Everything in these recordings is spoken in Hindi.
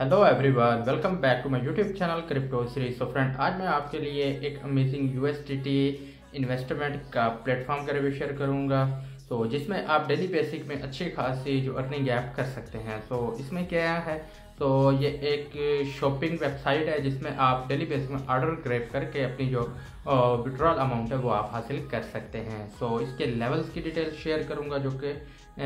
Hello everyone, welcome back to my YouTube channel crypto series. So friend, आज मैं आपके लिए एक अमेजिंग यूएसडीटी इन्वेस्टमेंट का प्लेटफॉर्म का रिव्यू शेयर करूंगा। तो जिसमें आप डेली बेसिक में अच्छी खासी जो अर्निंग ऐप कर सकते हैं। तो इसमें क्या है, तो ये एक शॉपिंग वेबसाइट है जिसमें आप डेली बेसिक में ऑर्डर ग्रैब करके अपनी जो विड्रॉल अमाउंट है वो आप हासिल कर सकते हैं। सो इसके लेवल्स की डिटेल शेयर करूंगा जो कि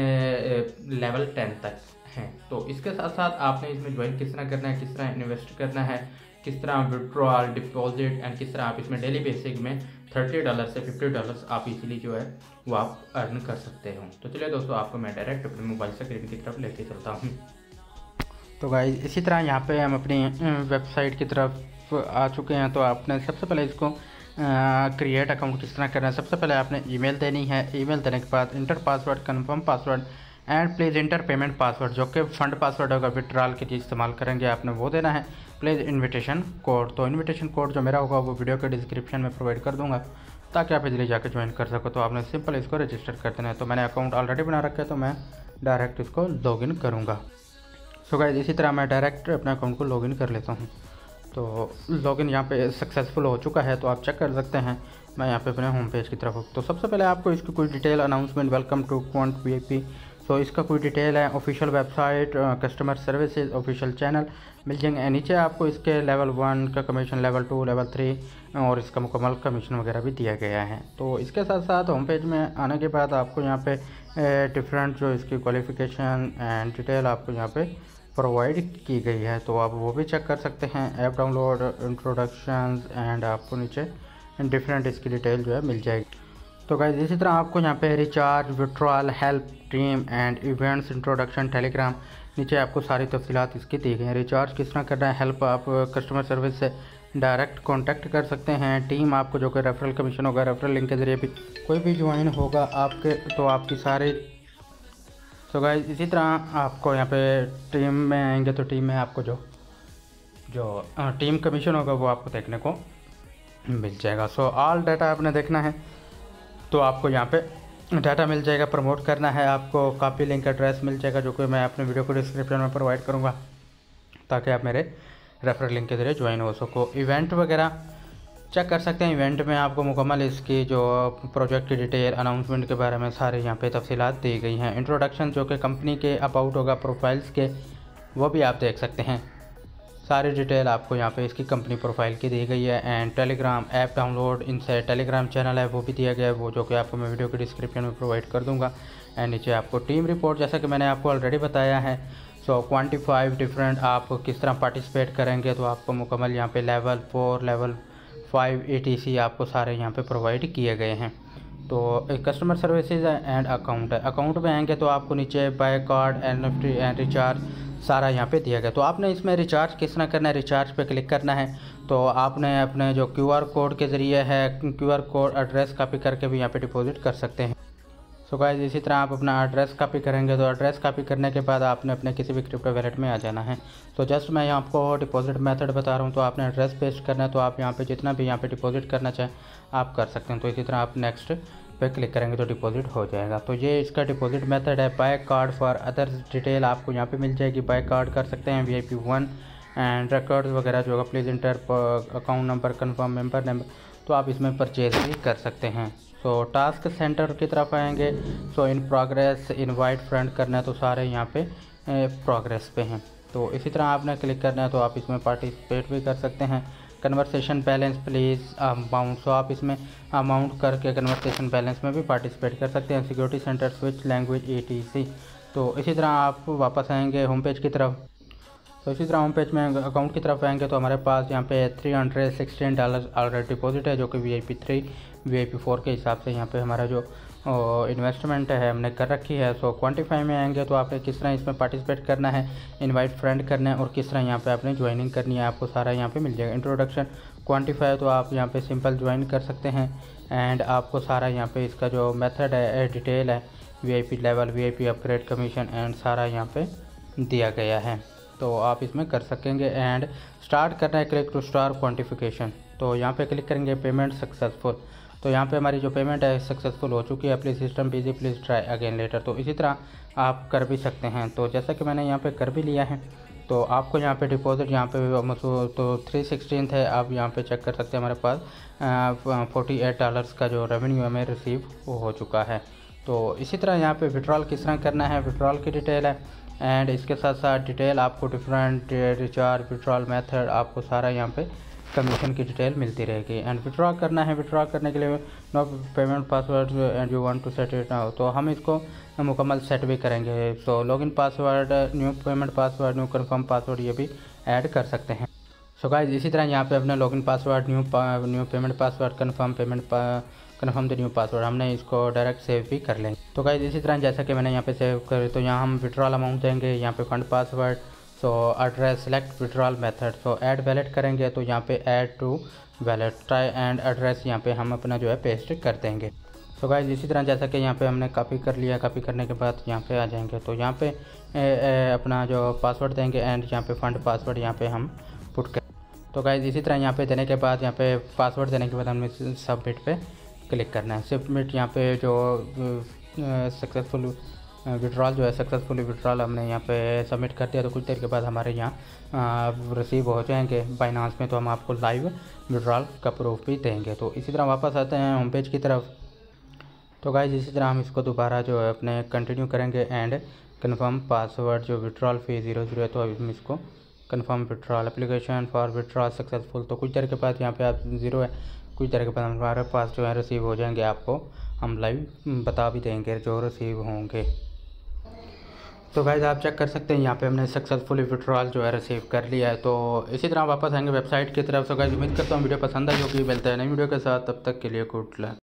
लेवल 10 तक हैं। तो इसके साथ साथ आपने इसमें ज्वाइन किस तरह करना है, किस तरह इन्वेस्ट करना है, किस तरह विड्रॉल, डिपॉजिट एंड किस तरह आप इसमें डेली बेसिक में $30 से $50 आप इजीली जो है वो आप अर्न कर सकते हो। तो चलिए दोस्तों, आपको मैं डायरेक्ट अपने मोबाइल स्क्रीन की तरफ लेके चलता हूँ। तो गाइस, इसी तरह यहाँ पे हम अपनी वेबसाइट की तरफ आ चुके हैं। तो आपने सबसे पहले इसको क्रिएट अकाउंट किस तरह करना है, सबसे पहले आपने ईमेल देनी है। ईमेल देने के बाद enter password, confirm password and please enter payment password, जो कि फंड पासवर्ड होगा, विड्रॉल के लिए इस्तेमाल करेंगे, आपने वो देना है। प्लीज़ इन्विटेशन कोड, तो इन्विटेशन कोड जो मेरा होगा वो वीडियो के डिस्क्रिप्शन में प्रोवाइड कर दूंगा ताकि आप इजीली जाकर ज्वाइन कर सको। तो आपने सिंपल इसको रजिस्टर कर देना है। तो मैंने अकाउंट ऑलरेडी बना रखा है तो मैं डायरेक्ट इसको लॉगिन करूँगा। सो गाइस, इसी तरह मैं डायरेक्ट अपने अकाउंट को लॉगिन कर लेता हूँ। तो लॉगिन यहाँ पे सक्सेसफुल हो चुका है, तो आप चेक कर सकते हैं। मैं यहाँ पे अपने होम पेज की तरफ हूँ। तो सबसे पहले आपको इसकी कोई detail announcement, welcome to quant VIP, तो इसका कोई डिटेल है, official website, customer services, official channel मिल जाएंगे। नीचे आपको इसके लेवल 1 का कमीशन, लेवल 2, लेवल 3 और इसका मुकम्मल कमीशन वगैरह भी दिया गया है। तो इसके साथ साथ होम पेज में आने के बाद आपको यहाँ पे डिफरेंट जो इसकी क्वालिफिकेशन एंड डिटेल आपको यहाँ पे प्रोवाइड की गई है, तो आप वो भी चेक कर सकते हैं। ऐप डाउनलोड, इंट्रोडक्शंस एंड आपको नीचे डिफरेंट इसकी डिटेल जो है मिल जाएगी। तो गाइस, इसी तरह आपको यहाँ पे recharge, withdrawal, help, team and events, introduction, Telegram, नीचे आपको सारी तफसीलात इसकी दी गई हैं। रिचार्ज किस तरह करना है, हेल्प आप कस्टमर सर्विस से डायरेक्ट कॉन्टैक्ट कर सकते हैं। टीम आपको जो कि रेफरल कमीशन होगा, रेफरल लिंक के ज़रिए भी कोई भी ज्वाइन होगा आपके तो आपकी सारी। तो गाइस, इसी तरह आपको यहाँ पे टीम में आएंगे तो टीम में आपको जो टीम कमीशन होगा वो आपको देखने को मिल जाएगा। सो ऑल डाटा आपने देखना है तो आपको यहाँ पे डाटा मिल जाएगा। प्रमोट करना है आपको, कॉपी लिंक एड्रेस मिल जाएगा जो कि मैं अपने वीडियो को डिस्क्रिप्शन में प्रोवाइड करूँगा ताकि आप मेरे रेफरल लिंक के ज़रिए ज्वाइन हो सको। इवेंट वगैरह चेक कर सकते हैं। इवेंट में आपको मुकम्मल इसकी जो प्रोजेक्ट की डिटेल, अनाउंसमेंट के बारे में सारे यहाँ पे तफसीलात दी गई हैं। इंट्रोडक्शन जो कि कंपनी के अबाउट होगा, प्रोफाइल्स के, वो भी आप देख सकते हैं। सारी डिटेल आपको यहाँ पे इसकी कंपनी प्रोफाइल की दी गई है। एंड टेलीग्राम ऐप डाउनलोड, इनसे टेलीग्राम चैनल है वो भी दिया गया है, वो जो कि आपको मैं वीडियो के डिस्क्रिप्शन में प्रोवाइड कर दूँगा। एंड नीचे आपको टीम रिपोर्ट, जैसा कि मैंने आपको ऑलरेडी बताया है। सो क्वान्टिफाइव डिफरेंट आप किस तरह पार्टिसिपेट करेंगे, तो आपको मुकम्मल यहाँ पे लेवल 4, लेवल 5 ATC आपको सारे यहाँ पे प्रोवाइड किए गए हैं। तो कस्टमर सर्विसेज एंड अकाउंट है। अकाउंट में आएंगे तो आपको नीचे buy card, NFT and recharge सारा यहाँ पे दिया गया। तो आपने इसमें रिचार्ज किस तरह करना है, रिचार्ज पे क्लिक करना है। तो आपने अपने जो QR कोड के ज़रिए है, QR कोड एड्रेस कॉपी करके भी यहाँ पे डिपॉजिट कर सकते हैं। सो गाइस, इसी तरह आप अपना एड्रेस कॉपी करेंगे तो एड्रेस कॉपी करने के बाद आपने अपने किसी भी क्रिप्टो वैलेट में आ जाना है। तो जस्ट मैं यहाँ आपको डिपॉजिट मेथड बता रहा हूँ। तो आपने एड्रेस पेस्ट करना है, तो आप यहाँ पे जितना भी यहाँ पे डिपॉजिट करना चाहें आप कर सकते हैं। तो इसी तरह आप नेक्स्ट पे क्लिक करेंगे तो डिपॉजिट हो जाएगा। तो ये इसका डिपॉजिट मेथड है। By card for other detail आपको यहाँ पे मिल जाएगी। बाय कार्ड कर सकते हैं, VIP 1 एंड रिकॉर्ड्स वगैरह जो होगा, please enter account number, confirm member number, तो आप इसमें परचेज भी कर सकते हैं। सो टास्क सेंटर की तरफ आएंगे। So in progress, invite friend करना है, तो सारे यहाँ पे प्रोग्रेस पे हैं। तो इसी तरह आपने क्लिक करना है तो आप इसमें पार्टिसिपेट भी कर सकते हैं। Conversation balance, please amount, so आप इसमें अमाउंट करके कन्वर्सेशन बैलेंस में भी पार्टिसिपेट कर सकते हैं। Security centre, switch language, ATC। तो इसी तरह आप वापस आएंगे होम पेज की तरफ। तो इसी तरह होम पेज में अकाउंट की तरफ आएंगे तो हमारे पास यहाँ पे $316 ऑलरेडी डिपॉजिट है, जो कि VIP 3, VIP 4 के हिसाब से यहाँ पे हमारा जो इन्वेस्टमेंट है हमने कर रखी है। सो क्वान्टिफाई में आएंगे तो आपने किस तरह इसमें पार्टिसिपेट करना है, इनवाइट फ्रेंड करना है और किस तरह यहाँ पे आपने ज्वाइनिंग करनी है, आपको सारा यहाँ पे मिल जाएगा। इंट्रोडक्शन, क्वान्टिफाई, तो आप यहाँ पे सिंपल ज्वाइन कर सकते हैं। एंड आपको सारा यहाँ पे इसका जो मेथड है, डिटेल है, VIP level, VIP upgrade, commission and सारा यहाँ पे दिया गया है, तो आप इसमें कर सकेंगे। एंड स्टार्ट करना है, क्लिक टू स्टार क्वान्टिफिकेशन, तो यहाँ पे क्लिक करेंगे, पेमेंट सक्सेसफुल। तो यहाँ पे हमारी जो पेमेंट है सक्सेसफुल हो चुकी है। Please system busy, please try again later. तो इसी तरह आप कर भी सकते हैं। तो जैसा कि मैंने यहाँ पे कर भी लिया है, तो आपको यहाँ पे डिपॉजिट यहाँ पे तो 316 है, आप यहाँ पे चेक कर सकते हैं हमारे पास $48 का जो रेवेन्यू हमें रिसीव हो चुका है। तो इसी तरह यहाँ पे विड्रॉल किस तरह करना है, विड्रॉल की डिटेल है एंड इसके साथ साथ डिटेल आपको डिफरेंट रिचार्ज विड्रॉल मेथड आपको सारा यहाँ पे कमीशन की डिटेल मिलती रहेगी। एंड विड्रॉ करना है, विड्रॉ करने के लिए no payment password and you want to set it now, तो हम इसको मुकम्मल सेट भी करेंगे। तो login password, new payment password, new confirm password ये भी ऐड कर सकते हैं। सो गाइस इसी तरह यहाँ पे अपने login password, new payment password, confirm the new password हमने इसको डायरेक्ट सेव भी कर लेंगे। तो गाइस इसी तरह जैसा कि मैंने यहाँ पे सेव कर, तो यहाँ हम विड्रॉल अमाउंट देंगे, यहाँ पे fund password, so address select withdrawal method, so add wallet करेंगे तो यहाँ पे add to wallet try and address यहाँ पे हम अपना जो है पेस्ट कर देंगे। सो गाइस इसी तरह जैसा कि यहाँ पे हमने कॉपी कर लिया, कॉपी करने के बाद यहाँ पे आ जाएंगे तो यहाँ पे अपना जो पासवर्ड देंगे एंड यहाँ पे फंड पासवर्ड यहाँ पे हम पुट कर। तो गाइस इसी तरह यहाँ पे देने के बाद, यहाँ पे पासवर्ड देने के बाद हमें सबमिट पे क्लिक करना है। सबमिट यहाँ पे जो सक्सेसफुल विड्रॉल जो है, सक्सेसफुली विड्रॉल हमने यहाँ पे सबमिट कर दिया। तो कुछ देर के बाद हमारे यहाँ रिसीव हो जाएंगे बाइनांस में, तो हम आपको लाइव विड्रॉल का प्रूफ भी देंगे। तो इसी तरह वापस आते हैं होम पेज की तरफ। तो गाइस इसी तरह हम इसको दोबारा जो है अपने कंटिन्यू करेंगे एंड कन्फर्म पासवर्ड जो विड्रॉल फी 00 है, तो हम इसको confirm withdrawal application for withdrawal successful, तो कुछ देर के बाद यहाँ पे आप 0 है, कुछ देर के बाद हमारे पास जो है रिसीव हो जाएंगे। आपको हम लाइव बता भी देंगे जो रिसीव होंगे। तो गाइस आप चेक कर सकते हैं यहाँ पे हमने सक्सेसफुली विड्रॉल जो है रिसीव कर लिया है। तो इसी तरह वापस आएंगे वेबसाइट की तरफ। सो गाइस उम्मीद करता हूँ वीडियो पसंद आई होगी। मिलता है नई वीडियो के साथ, तब तक के लिए गुड लक।